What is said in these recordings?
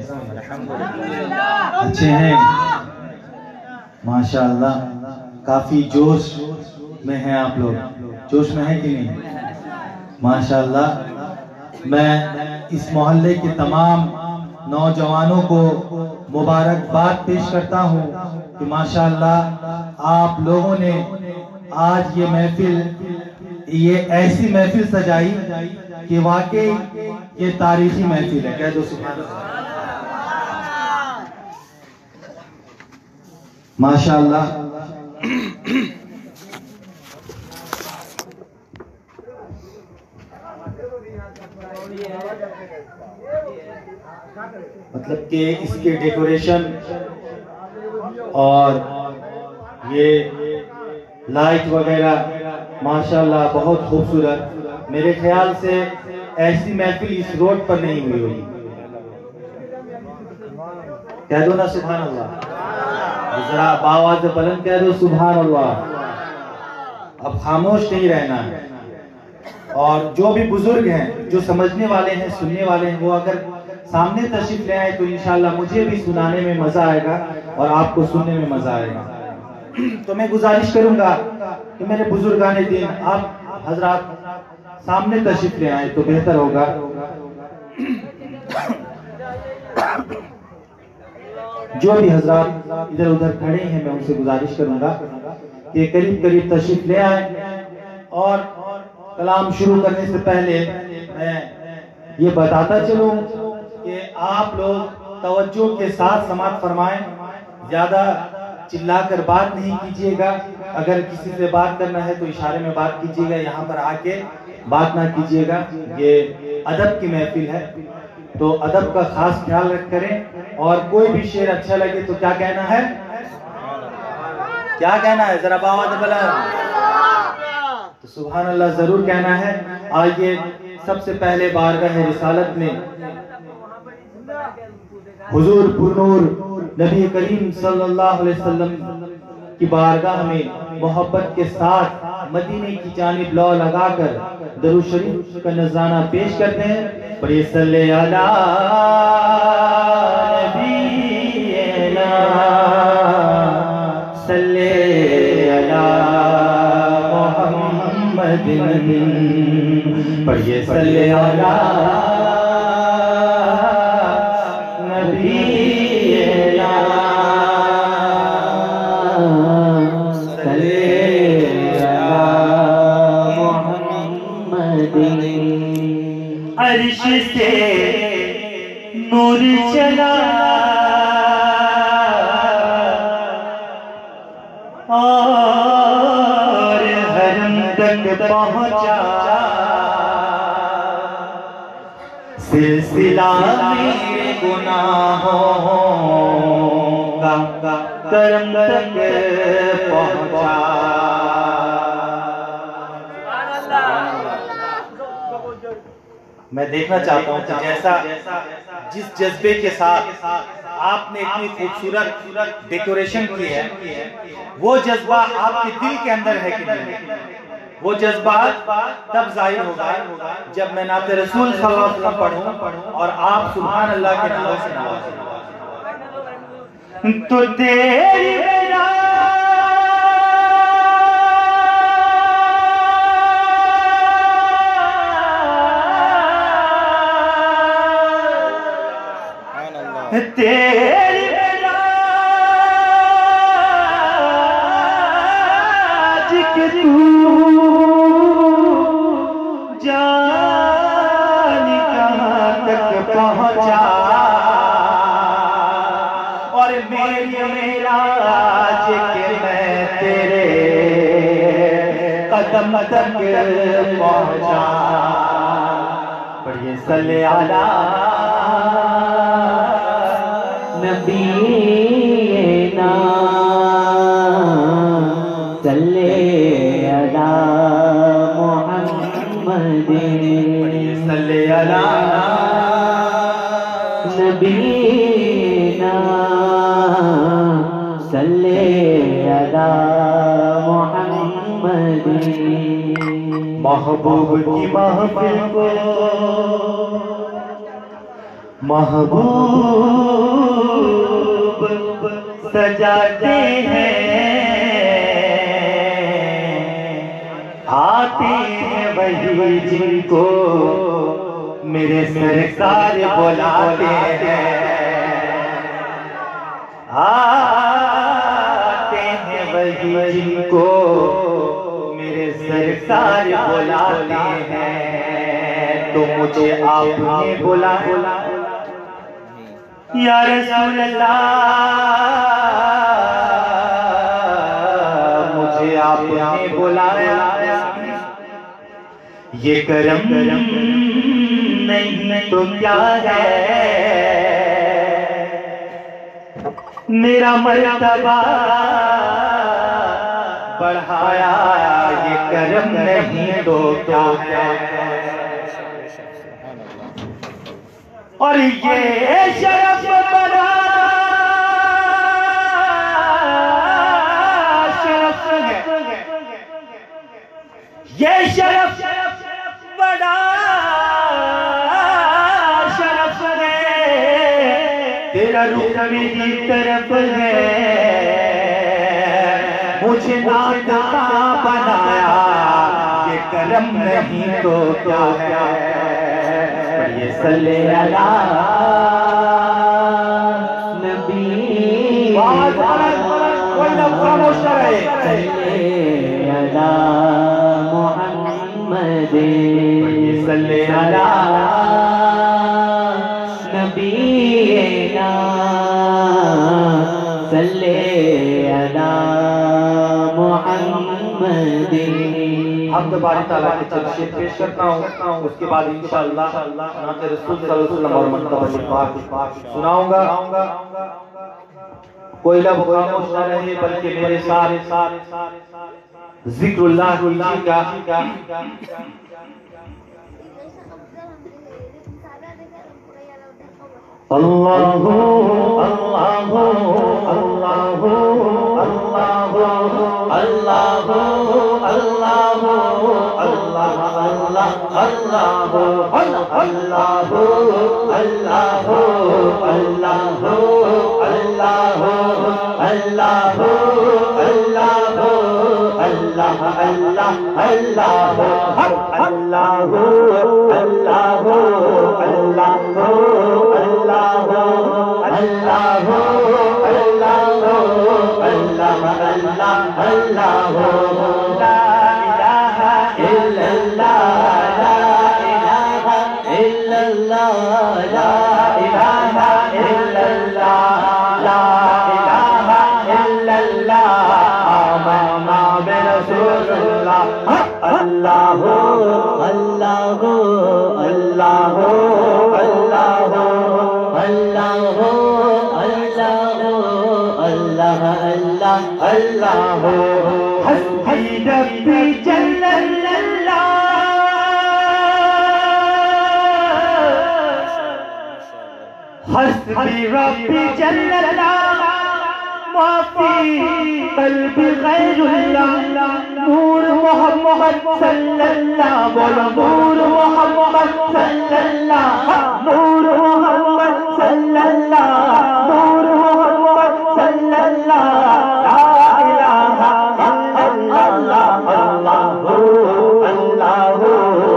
अच्छे हैं माशाअल्लाह, काफी जोश में हैं आप लोग, जोश में हैं कि नहीं? माशाअल्लाह। मैं इस मोहल्ले के तमाम नौजवानों को मुबारकबाद पेश करता हूँ कि माशाअल्लाह आप लोगों ने आज ये महफिल, ये ऐसी महफिल सजाई कि वाकई ये तारीखी महफिल है। कह दो सुभान अल्लाह। माशाअल्लाह। मतलब कि इसके डेकोरेशन और ये लाइट वगैरह माशाअल्लाह बहुत खूबसूरत। मेरे ख्याल से ऐसी महफिल इस रोड पर नहीं हुई होगी। कह दो ना सुभान अल्लाह, जरा आवाज बुलंद कह दो सुभान अल्लाह। अब खामोश नहीं रहना है। और जो भी बुजुर्ग हैं, जो समझने वाले हैं, सुनने वाले हैं, वो अगर सामने तशरीफ ले आए तो इंशाल्लाह मुझे भी सुनाने में मजा आएगा और आपको सुनने में मजा आएगा। तो मैं गुजारिश करूंगा कि मेरे बुजुर्गाने दिन आप हजरात सामने तशरीफ ले आए तो बेहतर होगा। जो भी हजरात इधर उधर खड़े हैं मैं उनसे गुजारिश करूंगा कि करीब करीब तशरीफ ले आए। और कलाम शुरू करने से पहले मैं ये बताता चलूं कि आप लोग तवज्जो के साथ समाअत फरमाएं, ज्यादा चिल्लाकर बात नहीं कीजिएगा। अगर किसी से बात करना है तो इशारे में बात कीजिएगा, यहाँ पर आके बात ना कीजिएगा। ये अदब की महफिल है तो अदब का खास ख्याल करें। और कोई भी शेर अच्छा लगे तो क्या कहना है, क्या कहना है, जरा आवाज बुलंद तो सुभान अल्लाह जरूर कहना है। आइए सबसे पहले बारगाह रिसालत में हुजूर पुरनूर नबी करीम सल्लल्लाहु अलैहि वसल्लम की बारगाह में मोहब्बत के साथ मदीने की जानिब लौ लगाकर दरूद शरीफ का नजराना पेश करते हैं। बड़े सल्ले अला नबीना सल्ले अला मुहम्मदिन, बड़े सल्ले अला नबीना सल्ले अला मुहम्मदिन। अर्श से नूर चला और हरम तक पहुंचा, सिलसिला मेरे गुनाहों का करम तक पहुंचा। मैं देखना चाहता हूँ कि जैसा जिस जज्बे के साथ आपने इतनी खूबसूरत डेकोरेशन की है, वो जज्बा आपके दिल के अंदर है कि नहीं? वो जज्बा तब जाहिर होगा जब मैं नाते रसूल सल्लल्लाहु अलैहि वसल्लम पढ़ूं और आप सुभान अल्लाह के नाम से नवाजें। तो तेरी तेरी राज के तू जाने कहाँ तक पहुँचा और मेरा राज के मैं तेरे कदम तक पहुँचा। पढ़िए सल्ले अला नबीना सल्ले अला मुहम्मदिन, सल्ले अला नबीना सल्ले अला मुहम्मदिन। महबूब की महफिल को महबूब सजाते हैं, आते हैं वही जिनको मेरे सरकार बुलाते हैं। आते हैं वही जिनको मेरे सरकार बुलाते हैं। तो मुझे आपने बुला या रसूल अल्लाह, मुझे आपने बुलाया, ये करम नहीं तो क्या है, मेरा मर्तबा बढ़ाया, ये करम नहीं तो क्या है। और ये शरफ बड़ा शरफ है, ये शरफ बड़ा शरफ है, तेरा रुख मेरी तरफ है, मुझे नाता बनाया, ये करम नहीं तो क्या है। ये सल्ले अला नबी, कोई ना खामोश रहे, सल्ले अला मुहम्मद, सल्ले अला नबी, सल्ले अला मुहम्मद। हम तो बारी ताला की तशरीफ पेश करता हूँ, उसके बाद इंशाअल्लाह नात रसूल सल्लल्लाहु अलैहि वसल्लम और मनक़बत पाक सुनाऊंगा। कोई लब खामोश न रहे, बल्कि मेरे साथ जिक्रुल्लाह का अल्लाहु अल्लाहु अल्लाहु अल्लाहु अल्लाहु अल्लाहु अल्लाह अल्लाह अल्लाहु अल्लाहु अल्लाहु अल्लाहु अल्लाहु अल्लाहु अल्लाहु अल्लाह अल्लाह अल्लाहु अल्लाहु अल्लाहु अल्लाहु अल्लाहु अल्लाहु अल्लाहु अल्लाह अल्लाह अल्लाहु ला इलाहा इल्लल्लाह, ला इलाहा इल्लल्लाह, ला इलाहा इल्लल्लाह, ला इलाहा इल्लल्लाह, आमना बिरसूलिल्लाह। अल्लाहु अल्लाहु अल्लाहु अल्लाहु अल्लाहु अल्लाहु अल्लाह अल्लाह अल्लाहु हस्बी रब्बी जल्लल्लाह, हस्बी रब्बी जल्लल्लाह, माफी कल्बी गैरुल्लाह, नूर मोहम्मद सल्लल्लाह, बोलो नूर मोहम्मद सल्लल्लाह, नूर मोहम्मद सल्लल्लाह, नूर मोहम्मद सल्लल्लाह, ला इलाहा इल्लल्लाह, अल्लाहु अल्लाहु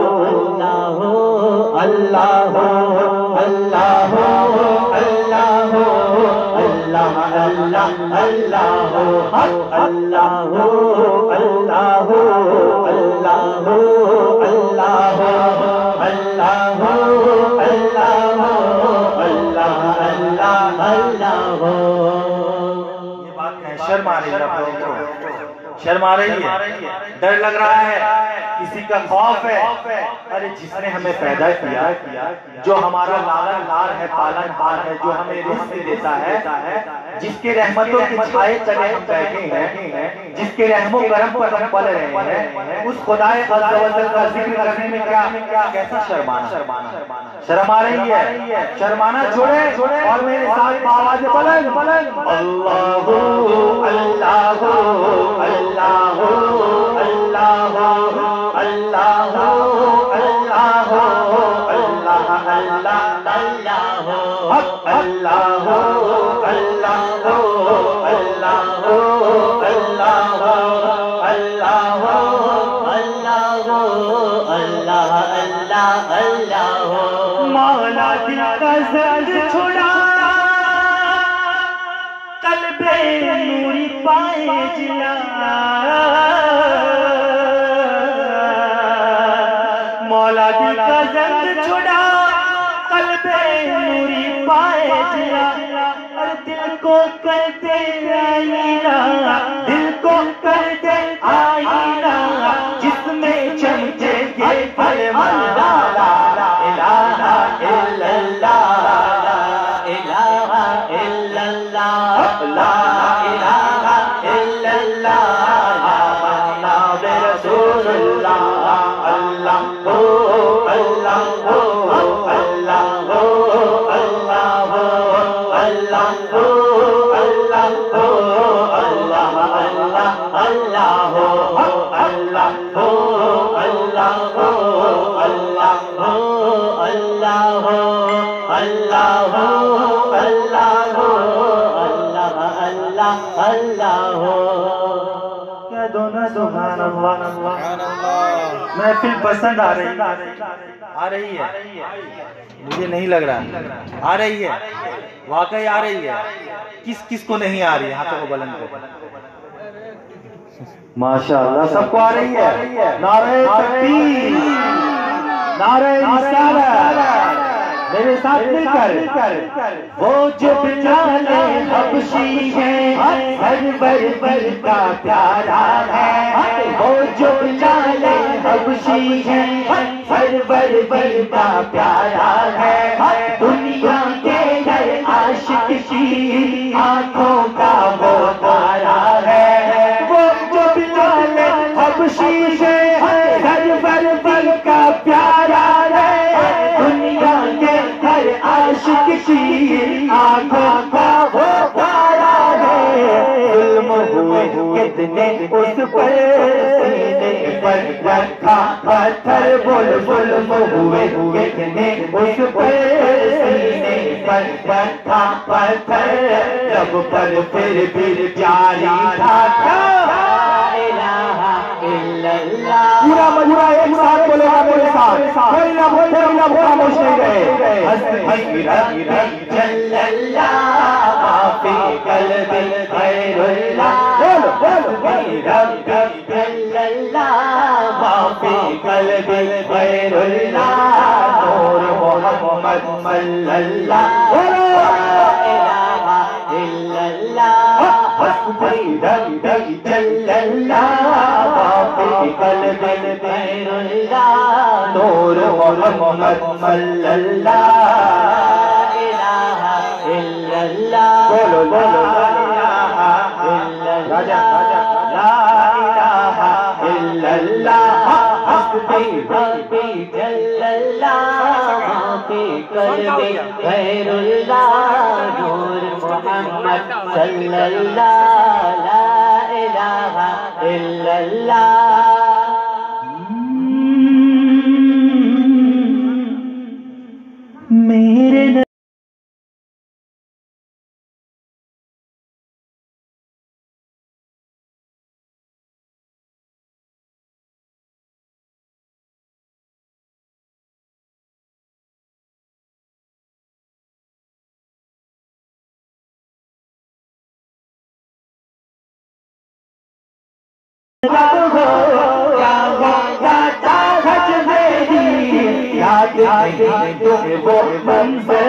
अल्लाहु अल्लाहु अल्लाहु अल्लाह अल्लाह अल्लाहु अल्लाहु अल्लाहु अल्लाहु अल्लाहु अल्लाहु अल्लाहु अल्लाह अल्लाह अल्लाहु। ये बात है, शर्म आ रही है, शर्म आ रही है, डर लग रहा है, किसी का खौफ है। अरे जिसने हमें पैदा किया, जो हमारा लालन लार है, पालन हार है, जो हमें रिज़्क़ देता है, जिसके रहमतों के छाए तले हम बैठे हैं, जिसके रहमो करम पर हम पल रहे हैं, उस खुदाए अज़्ज़ व जल का जिक्र करने में क्या कैसा शर्माना। शर्म आ रही है, शर्माना छोड़े और मेरे साथ आवाज बुलंद अल्लाहु अल्लाहु अल्लाहु अल्लाहु अल्लाहु अल्लाहु अल्लाह अल्लाह अल्लाहु अल्लाह अल्लाह अल्लाह अल्लाह अल्लाह अल्लाह अल्लाह अल्लाह। मौला दिल का ज़ंग छुड़ा कल्बे नूरी पाए जिला। मौला दिल का ज़ंग छुड़ा कल्बे नूरी पाए जिला। और दिल को कर दे आईना, दिल को कर दे आईना जिसमें चमके ये फरमान ला इलाहा इल्लल्लाह इलाहा इल्लल्लाह ला इलाहा इल्लल्लाह नाम रसूलुल्लाह। अल्लाह अल्लाह अल्लाह अल्लाह अल्लाह अल्लाह अल्लाह अल्लाह अल्लाह अल्लाह अल्लाह अल्लाह अल्लाह अल्लाह। क्या दोनों सुभान अल्लाह। महफिल पसंद आ रही है मुझे नहीं लग रहा आ रही है, वाकई आ रही है। किस किस को नहीं आ रही है हाथों को बुलंद करो। माशाअल्लाह सबको आ रही है। नारे तकबीर नारे रिसालत मेरे साथ मिलकर। वो जो बिलाले हबशी है सरवर का प्यारा है। वो जो बिलाले हबशी है सरवर का प्यारा है। दुनिया के हर आशिक की आंखों का वो तारा है। वो जो बिलाले हबशी है सरवर का प्यारा है। दुनिया के हर आशिक की आंखों का वो तारा है। जुल्म हुए कितने उस पर सीने पर रखा पत्थर। बोल जुल्म हुए कितने उस पर सीने पर रखा पत्थर। जब पर फिर जारी था पूरा मजूरा एक साथ बोलेगा मेरे साथ। कोई ना खामोश नहीं रहे। माफी कल्बी खैरुल्लाह माफी कल्बी खैरुल्लाह नूर मोहम्मद सल्लल्लाह नूर मोहम्मद सल्लल्लाह इलाहा इल्लल्लाह। बोलो बोलो राजा ला इलाहा इल्लल्लाह हस्बी रब्बी जल्लल्लाह माफी कल्बी खैरुल्लाह नूर मोहम्मद सल्लल्लाह ला इलाहा इल्लल्लाह। मेरे तुम्हें वो मंज़िल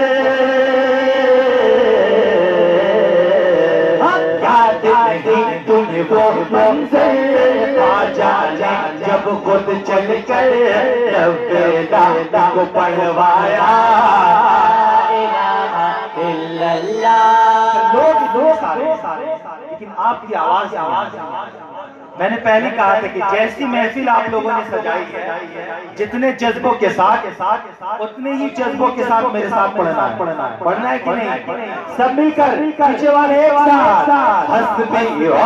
याद नहीं तुम्हें वो मंज़िल। आ जाना जब खुद चल कर नब्बे दादा को पढ़वाया। लोग सारे लेकिन आपकी आवाज मैंने पहले कहा था कि जैसी महफिल आप लोगों ने सजाई है, जितने जज्बों के साथ उतने ही जज्बों के साथ मेरे साथ पढ़ना है कि नहीं? सब मिलकर पीछे वाले एक साथ हस्बी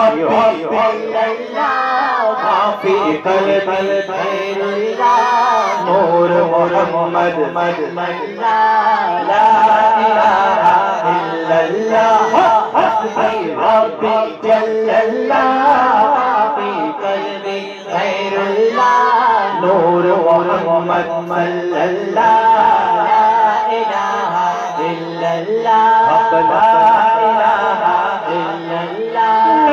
नूर मोहम्मद ला इलाहा इल्लल्लाह हस्बी रब्बी जल्लल्लाह नूर मोहम्मद सल्लल्लाहु इलाहा इल्लल्लाह ला इलाहा इल्लल्लाह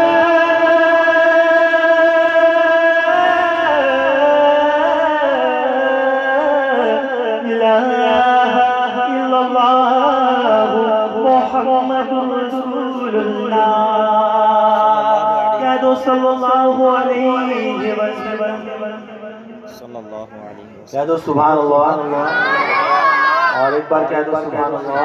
ला इलाहा इल्लल्लाह मुहम्मदुर रसूलुल्लाह कह दो सल्लल्लाहु अलैहि वसल्लम कह दो सुभान अल्लाह और एक बार कह दो सुभान अल्लाह।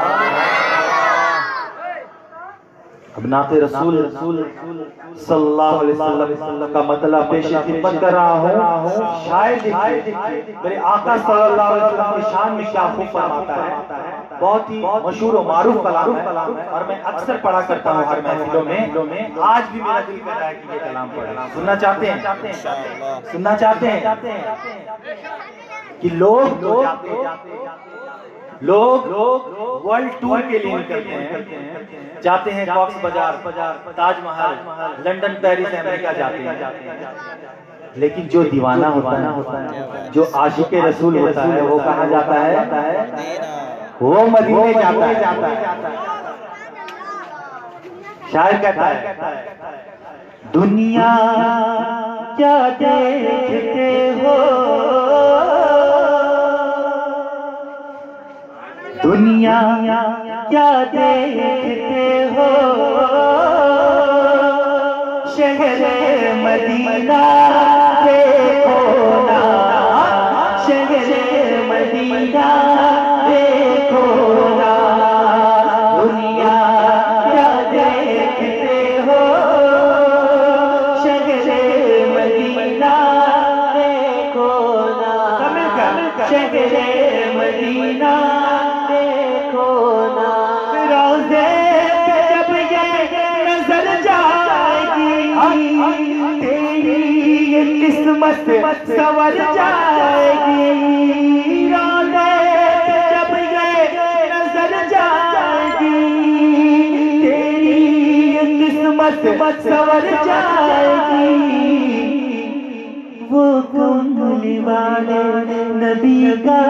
अब नाते रसूल सल्लल्लाहु अलैहि वसल्लम का मतलब पेश खिदमत कर रहा हूँ। शायद मेरे आका सल्लल्लाहु अलैहि वसल्लम की शान में क्या खूब फरमाता है। बहुत ही मशहूर और मारूफ कलाम है और मैं अक्सर पढ़ा करता हूँ हर महफिलों में। आज भी मेरा दिल कर रहा है कि ये कलाम पढ़े। सुनना चाहते हैं कि लोग वर्ल्ड टूर के लिए निकलते हैं, जाते हैं कॉक्स बाजार, ताजमहल, लंदन, पेरिस, अमेरिका जाते हैं। लेकिन जो दीवाना होता है, जो आशिक रसूल होता है, वो कहाँ जाता है? वो मदीने जाता है। शायर कहता है दुनिया क्या देखते हो, दुनिया क्या देखते हो, शहरे मदीना देखो ना, शहरे मदीना देखो ना, दुनिया क्या देखते हो, शहरे मदीना देखो ना, शहरे मदीना देखो ना। रोज़े जब ये नजर जाएगी तेरी ये किस्मत संवर जाएगी, रोज़े जब ये नजर जाएगी तेरी ये किस्मत संवर जाएगी। वो कमली वाले नबी का,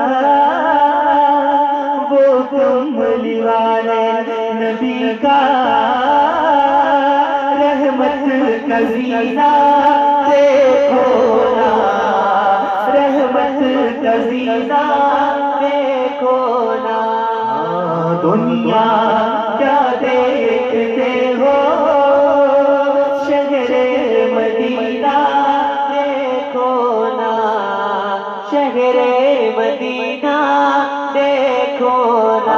वो कमली वाले नबी का रहमत का ज़ीना देखो ना, रहमत का ज़ीना देखो ना। दुनिया क्या देखते हो, शहरे मदीना देखो ना, शहरे मदीना देखो ना।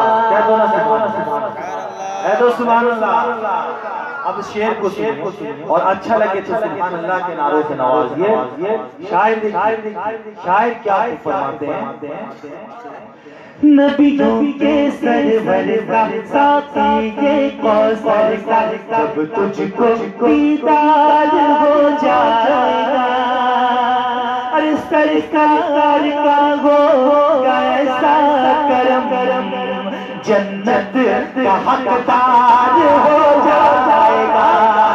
तो सुभान अल्लाह। अब शेर को सुनिए और अच्छा लगे तो सुभान अल्लाह के नारों से नवाजिए। शायर क्या फरमाते हैं? नबियों के सरवर का साथी ये कौसर का जब तुझको दीदार हो जाएगा, अरे सरकार का होगा ऐसा करम, जन्नत का हकदार हो जाएगा।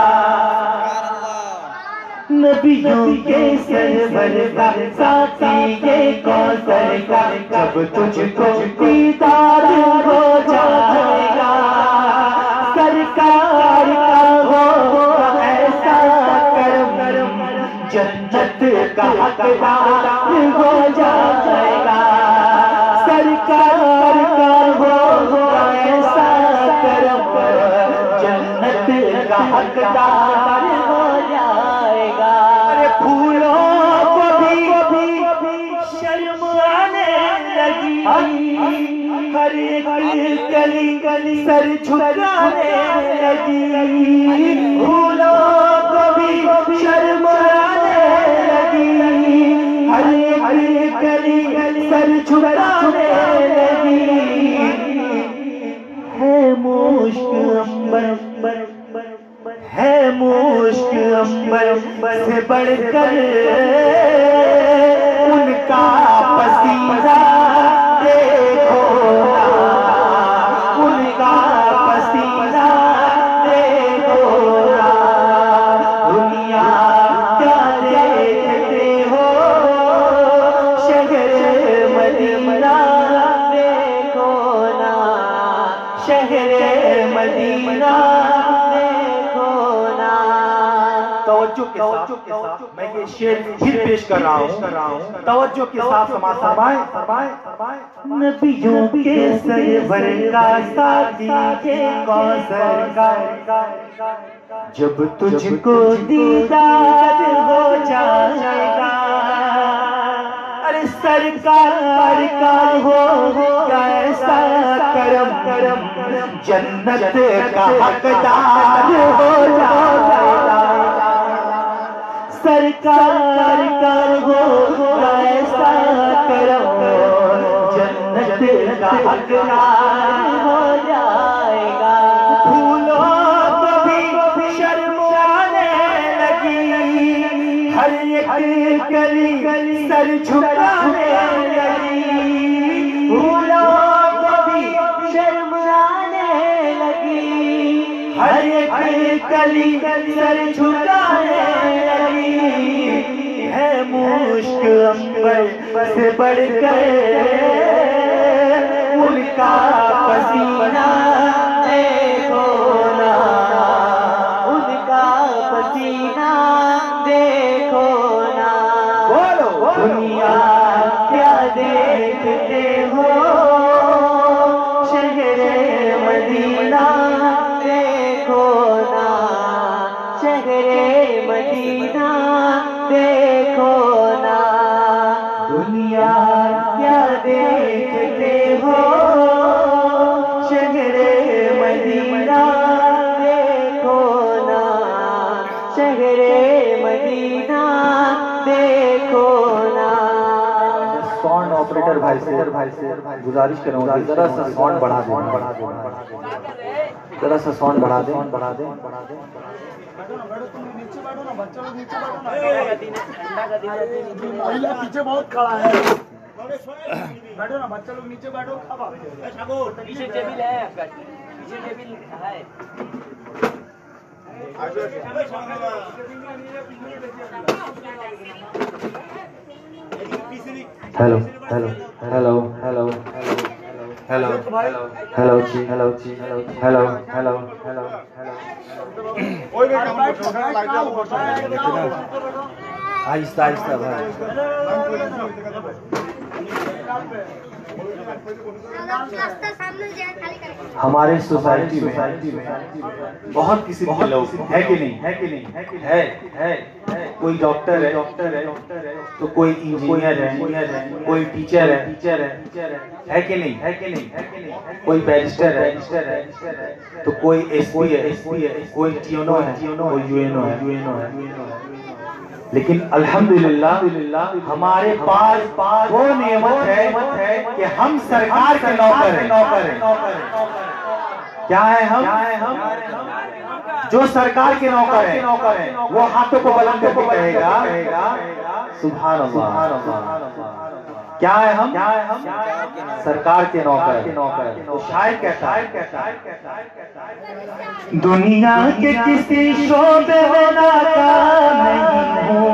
नबियों के सरवर का साथी ये कौसर का जब तुझको दीदार हो जाएगा, सरकार का होगा ऐसा करम, जन्नत का हकदार हो जाएगा। सरकार का होगा ऐसा करम, जन्नत का हकदार हो जाएगा। अरे फूलों को भी शर्म आने लगी, हर एक कली सर झुकाने लगी, फूलों को भी शर्म आने लगी। हर कली सर झुकाने लगी। है मुश्क अंबर, है मुश्क अंबर से बढ़कर उनका पसीना देखो ना, उनका पसीना देखो ना। दुनिया क्या देखते हो शहर मदीना देखो ना, शहर मदीना देखो ना। तवज्जो के साथ मैं ये शेर फिर पेश कर रहा हूँ। तवज्जो के साथ समाज फरमाए। नबियों के सरवर का साथी के कौसर का, जब तुझको दीदार हो जाएगा। अरे सरकार का हो कैसा करम, जन्नत का हकदार हो जाएगा। सरकार का हो कैसा करम, जन्नत का हकदार हो जाएगा। फूलों को भी शर्म आने लगी, हर एक कली सर झुकाने लगी। फूलों को भी शर्म आने लगी, हर एक कली सर झुकाने लगी। है मुश्क अंबर से बढ़कर उनका पसीना देखो ना, उनका पसीना देखो ना। बोलो दुनिया क्या देखते हो शहर मदीना देखो ना, शहर मदीना देखो ना। दुनिया क्या देखते हो शहर मदीना देखो ना, शहर मदीना देखो ना। साउंड ऑपरेटर भाई से गुजारिश करूंगा जरा सा साउंड बढ़ा दे, जरा सा साउंड बढ़ा दे। महिला पीछे बहुत खड़ा है, बैठो ना बच्चा लोग नीचे बैठो। पीछे टेबल है आपका, पीछे टेबल है। Hello hello hello hello hello hello जी, हेलो जी, हेलो हेलो हेलो आहिस्ता आहिस्ता भाई। हमारे सोसाइटी में बहुत किस्म के लोग है कि नहीं, है कि नहीं, है। कोई डॉक्टर है तो कोई इंजीनियर है, कोई टीचर है कि नहीं, है कि नहीं। कोई बैरिस्टर है तो कोई एसपी है, कोई टीएनओ है, कोई यूएनओ है। लेकिन अल्हम्दुलिल्लाह हमारे पास वो नेमत है कि हम सरकार के नौकर हैं। क्या है हम? जो सरकार के नौकर हैं वो हाथों को बुलंद करके कहेगा सुभान अल्लाह। क्या है हम? सरकार के नौकर। तो शायर कहता है दुनिया के किसी शोबे में नाकाम नहीं हूँ,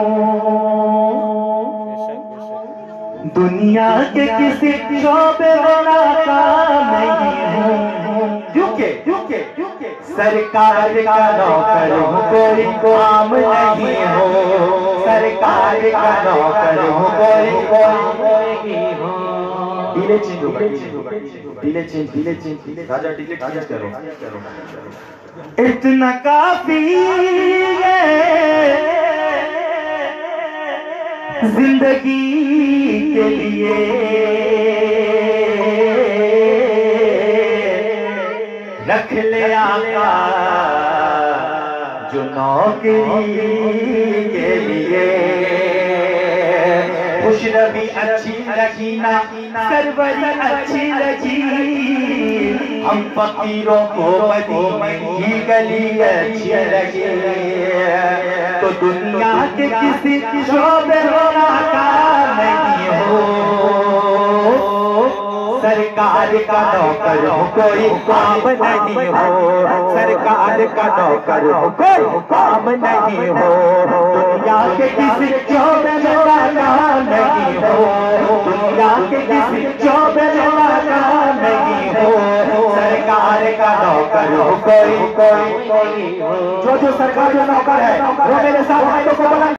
दुनिया के किसी शोबे में नाकाम नहीं हूँ। क्योंकि सरकार का नौकर हूँ, कोई काम नहीं हो। सरकार का नौकर हूँ, कोई नहीं हो। डिले चेंज होगा, डिले चेंज राजा डिले चेंज करो। इतना काफी है जिंदगी के लिए, रख ले आका जो नौकरी के लिए। खुशनबी अच्छी लगी ना सरवरी अच्छी लगी, हम फकीरों को मदीने की गली अच्छी लगी। तो दुनिया के किसी शोबे में नाकाम नहीं हो, सरकार का नौकर हो कोई काम नहीं हो, सरकार का नौकर हो कोई काम नहीं हो। दुनिया के किसी शोबे में नाकाम नहीं हो, दुनिया के किसी शोबे में नाकाम नहीं हो, सरकार का नौकर हो कोई हो। जो सरकार का नौकर है वो मेरे साथ हाथों को बुलंद।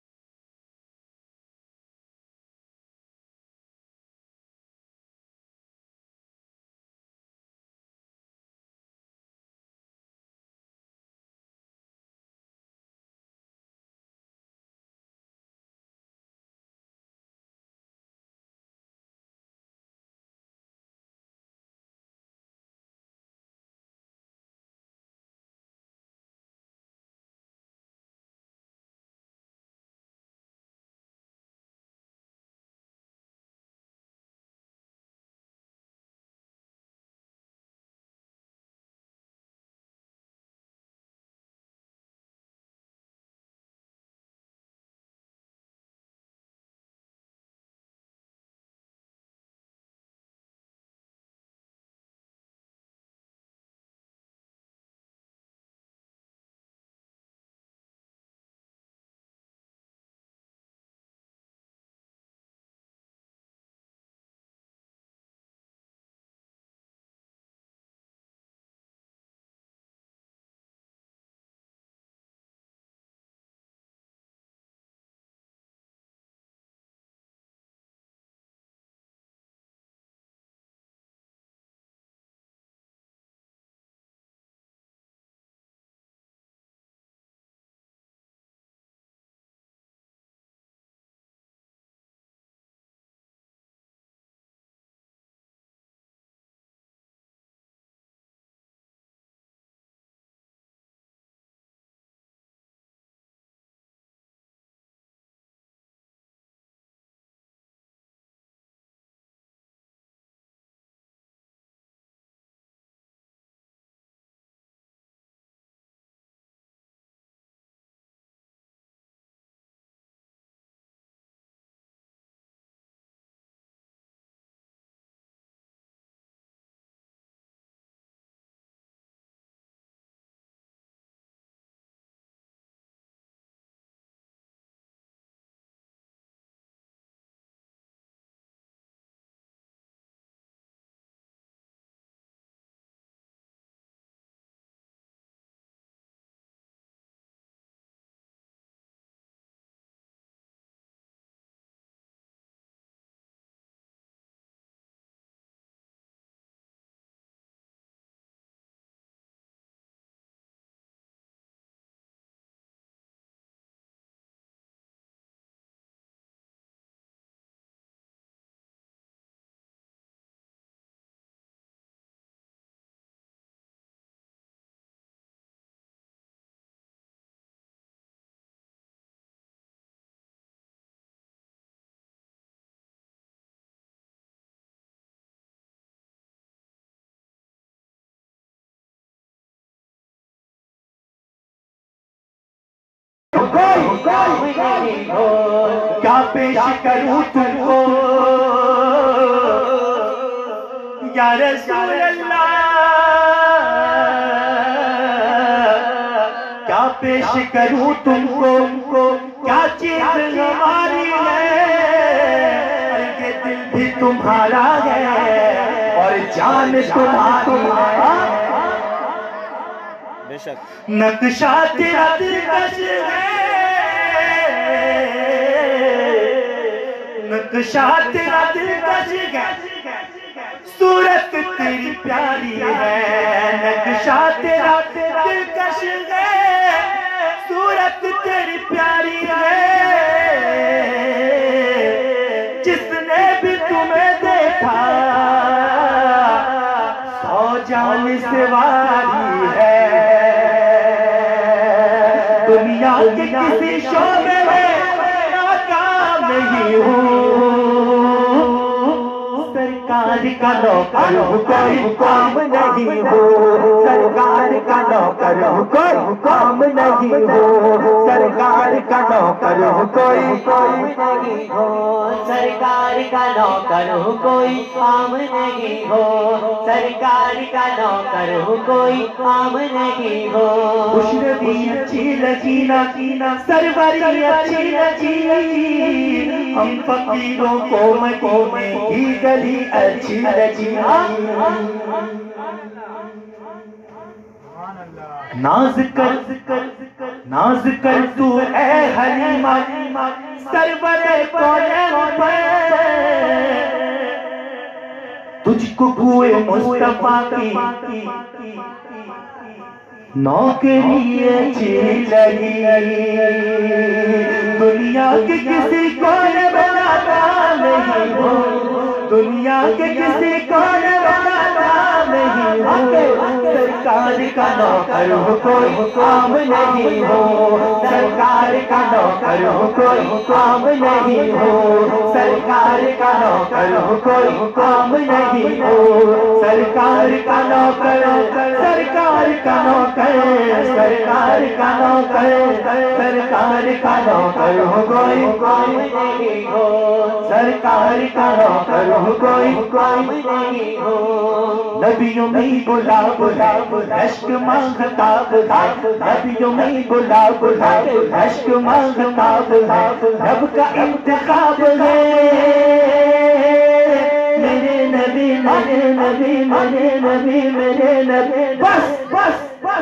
क्या पेश करूं तुमको या रसूल अल्लाह, क्या पेश करूं तुमको, क्या चीज हमारी है, ये दिल भी तुम्हारा है और जान तुम्हारी है। नक्शा तेरा दिलकश है, नक्शा तेरा दिलकश है, सूरत तेरी प्यारी है। नक्शा तेरा दिलकश है, सूरत तेरी प्यारी है। जिसने भी तुम्हें देखा 100 जान से वारी है, दुनिया के किसी शोबे में नाकाम नहीं हूँ, सरकार का नौकर कोई काम नहीं हो, सरकार का नौकर कोई काम नहीं हो, सरकार का नौकर कोई नहीं हो, सरकार का नौकर कोई काम नहीं हो, सरकार का नौकर कोई काम नहीं हो। खुशनबी अच्छी लगी ना सरवरी अच्छी लगी, हम फकीरों को मदीने की गली अच्छी लगी। नाज कर तू ए हलीमा सरवरे कौन पर, तुझको कुए मुस्तफा की नौकरी अच्छी लगी, दुनिया के किसी को बनाता नहीं हो, दुनिया के किसी को बनाता नहीं हो, सरकार का नौकर हो कोई काम नहीं हो, सरकार का नौकर हो कोई काम नहीं हो, सरकार का नौकर हो कोई काम नहीं हो, सरकार का नौकर, सरकार का नौकर, सरकार का नौकर, सरकार का नौकर हो कोई काम नहीं हो, सरकार का नौकर हो कोई काम नहीं हो। नबियों में गुलाब अश्क मांगता था, नबियों में गुलाब अश्क मांगता था, रब का इंतखाब है, मेरे नबी मेरे नबी मेरे नबी मेरे नबी, बस बस बस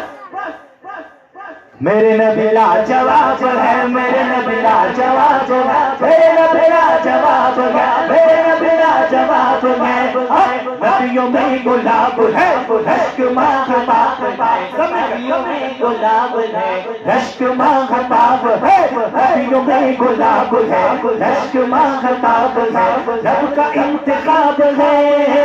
मेरे नबी लाजवाब है, मेरे नबी लाजवाब है, मेरे नबी लाजवाब है, मेरे नबी लाजवाब है। नबियों में गुलाब है रश्क माहताब है, नबियों में गुलाब है रश्क माहताब है, नबियों में गुलाब है रश्क माहताब है, रब का इंतखाब है,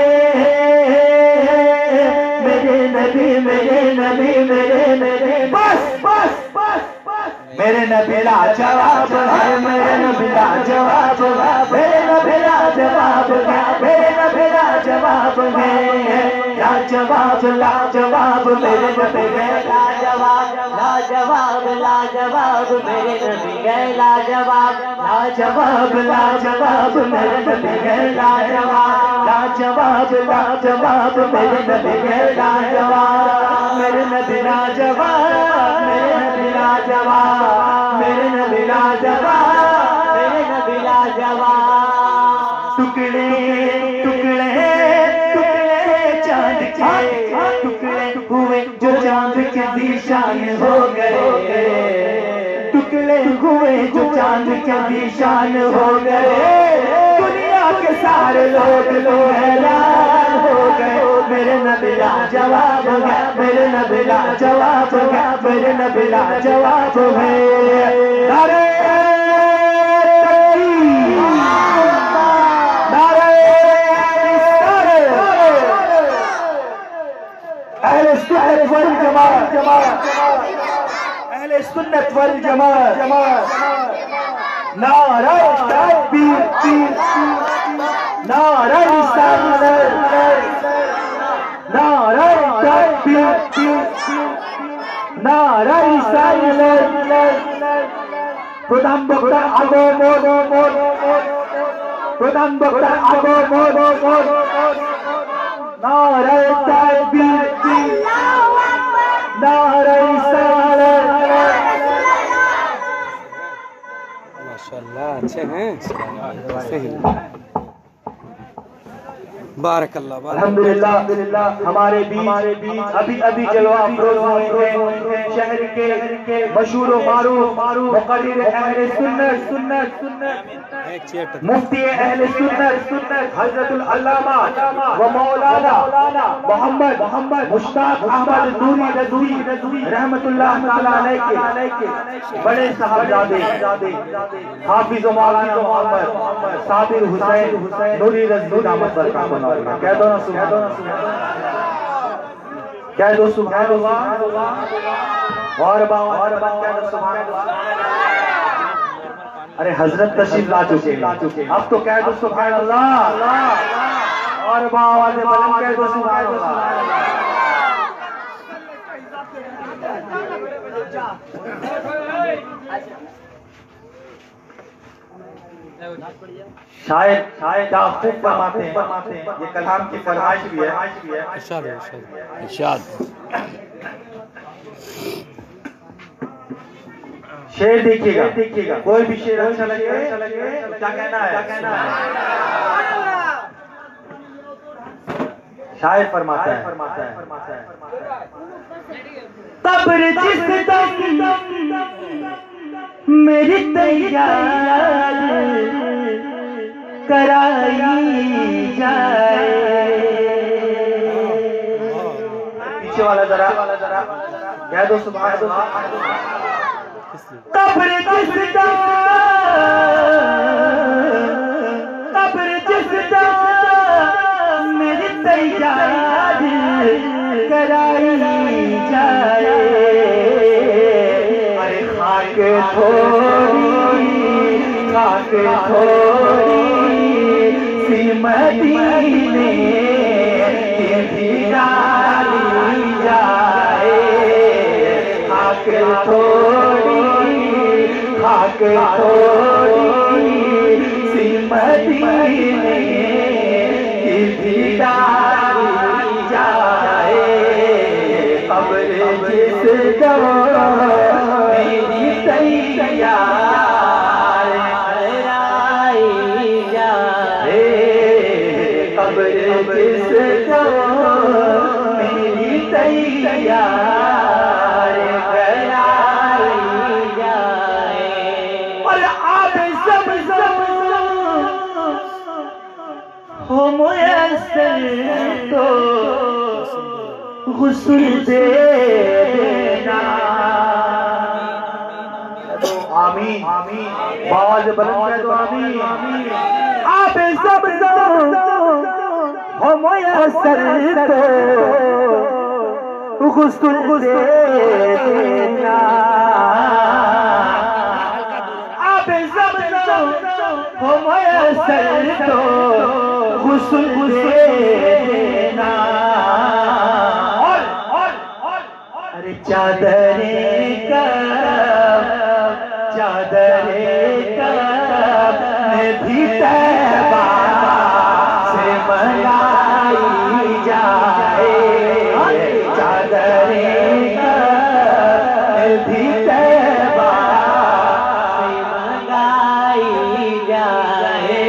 मेरे नबी मेरे नबी मेरे नबी, बस बस बस मेरे नबी लाजवाब है, मेरे नबी लाजवाब है, मेरे नबी लाजवाब है, मेरे नबी लाजवाब है, लाजवाब लाजवाब मेरे नबी है, लाजवाब लाजवाब लाजवाब मेरे नबी है, लाजवाब लाजवाब लाजवाब मेरे नबी है, लाजवाब लाजवाब लाजवाब मेरे नबी है, लाजवाब मेरे नबी लाजवाब, मेरे नबी लाजवाब, मेरे नबी लाजवाब, मेरे नबी लाजवाब। टुकड़े टुकड़े टुकड़े चांद के टुकड़े हुए जो चांद के निशान हो गए, टुकड़े हुए जो चांद के निशान हो गए, दुनिया के सारे लोग हैरान हो गए, मेरे नबी लाजवाब है, मेरे नबी लाजवाब है, मेरे नबी लाजवाब है। नारे अहले सुन्नत वल जमात, अहले सुन्नत वल जमात, नारा तकबीर, नारा रिसालत, नारा तकबीर, नारा रिसालत। প্রধান বক্তা আগমন, প্রধান বক্তা আগমন, নারা তকবীর, नारा रिसालत। माशाल्लाह अच्छे हैं, बारकल्लाह। अल्हम्दुलिल्लाह हमारे बीच अभी अभी जलवा अफरोज हुए हैं शहर के मशहूर मारूफ मुक़र्रिर अहले सुन्नत मुफ्ती अहले सुन्नत हज़रतुल अल्लामा व मौलाना मोहम्मद मुश्ताक अहमद नूरी रहमतुल्लाह तआला अलैहि के बड़े साहबजादे हाफिज मौलाना मोहम्मद साबिर हुसैन नूरी रज़वी दामत बरकातहू। कह दो ना सुभान अल्लाह। कह दो सुभान अल्लाह और कह दो सुभान अल्लाह। अरे हजरत तशरीफ ला चुके अब तो कह दो सुभान अल्लाह और आवाज़ बुलंद कह दो सुभान अल्लाह। शायद क्या खूब फरमाते हैं, ये कलाम की फरमाइश भी है। इरशाद शेर देखिएगा, कोई भी शेर अच्छा लगे तो क्या कहना है? शायर फरमाता है कब्र जिस दम मेरी तैयार कराई जाए। पीछे वाला जरा कह दो सुभान अल्लाह। कब्र जिस दम मेरी तैयार कराई जाए। अरे खाक थोड़ी सी मदीने की डाली जाए। खाक थोड़ी सी मदीने की डाली जाए। कब्र जिस दम मेरी तैयार कराई जाए। कब्र जिस दम मेरी तैयार कराई जाए। और आब ज़मज़म हो मुयस्सर तो गुस्ल दे देना। आमीन बाज बुलंद कह दो आमीन। आप ज़मज़म हो मुयस्सर तो गुस्ल दे देना। आप ज़मज़म हो मुयस्सर तो गुस्ल दे देना। अरे चादरे कब में भी तैबा से मंगाई जाए। चादरे कब में भी तैबा से मंगाई जाए।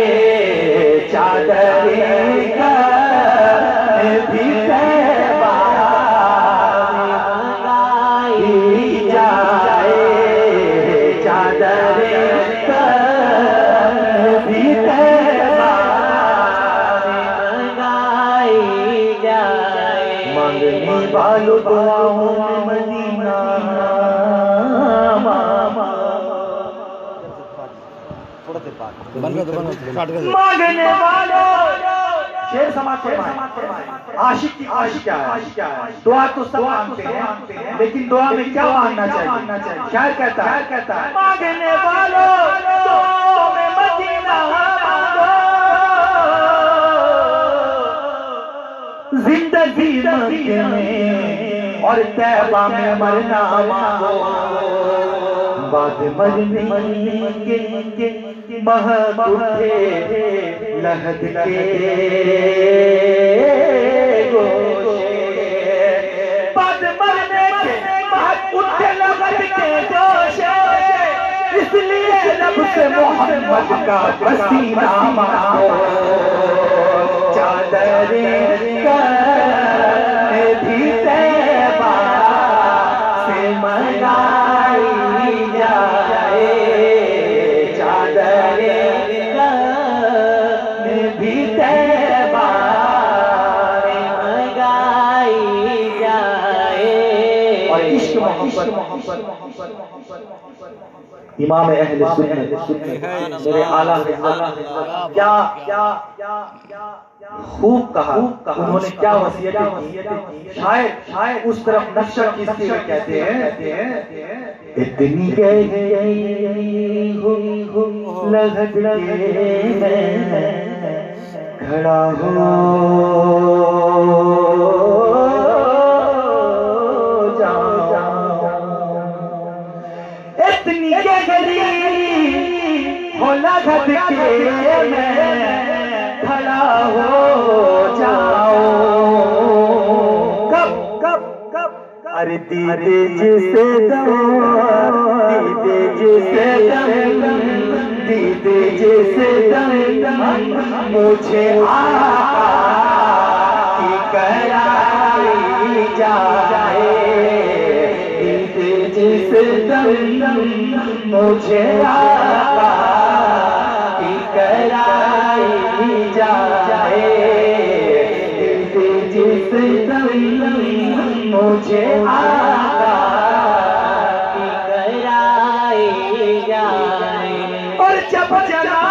चादरे कब में भी तैबा से मंगाई जाए। चादरे भी तैबा मंगाई जाए। मांगने वालों दुआओं में मदीना मांगने वालों शेर समाज आशिक की आशिक क्या है? दुआ तो सब मांगते हैं लेकिन दुआ में क्या मांगना चाहिए? शायर कहता है मांगने वालों दुआ में मदीना मांगो। जिंदगी में और तैबा में मरना मांगो। बाद मरने के महक उठे लहद के गोशे। बाद मरने के महक उठे लहद के गोशे। इसलिए रब से मोहम्मद का पसीना मांगो। चादरे भी तैबा से मंगाई जाए। चादरे भी तैबा से मंगाई जाए। और इश्क मोहब्बत इमाम अहले सुन्नत मेरे आला हज़रत क्या खूब कहा, उन्होंने क्या वसीयत की। शायद उस तरफ नक्शा खींचते हुए कहते हैं, इतनी गहरी हो लगत के खड़ा हो इतनी गहरी हो लगत के मैं खड़ा हो जाओ। कब अरे दीदे जिसे दम दीदे जिसे दम दीदे जिसे दम मुझे आका की कराई जाए। दीदे जिसे दम मुझे आका की कराई जाए। जिस दम मुझे आका की कराई जाए। और जब जला